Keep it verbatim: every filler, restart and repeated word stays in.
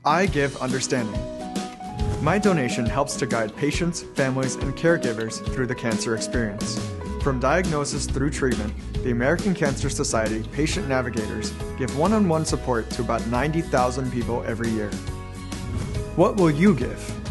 I give understanding. My donation helps to guide patients, families, and caregivers through the cancer experience. From diagnosis through treatment, the American Cancer Society Patient Navigators give one-on-one support to about ninety thousand people every year. What will you give?